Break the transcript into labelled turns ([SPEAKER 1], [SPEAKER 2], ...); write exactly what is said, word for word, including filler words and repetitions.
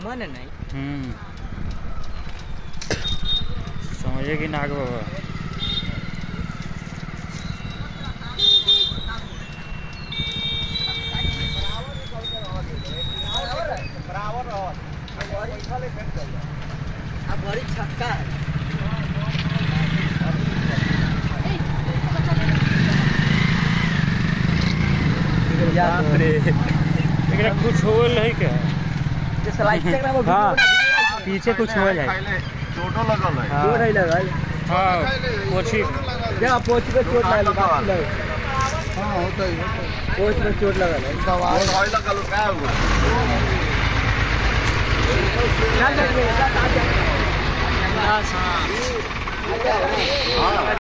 [SPEAKER 1] मन नहीं
[SPEAKER 2] हम्म समझे कि नाग बाबा
[SPEAKER 1] बड़ी छक्का है
[SPEAKER 2] कुछ हो है क्या
[SPEAKER 1] हाँ
[SPEAKER 2] पीछे कुछ हो जाए
[SPEAKER 3] चोटो लगल है
[SPEAKER 1] चोट है लगल
[SPEAKER 2] हाँ पोछी
[SPEAKER 1] क्या पोछ पे चोट लगल
[SPEAKER 3] हाँ होता ही
[SPEAKER 1] पोछ पे चोट लगल है
[SPEAKER 3] दवाई दवाई लगल क्या हुआ
[SPEAKER 1] चल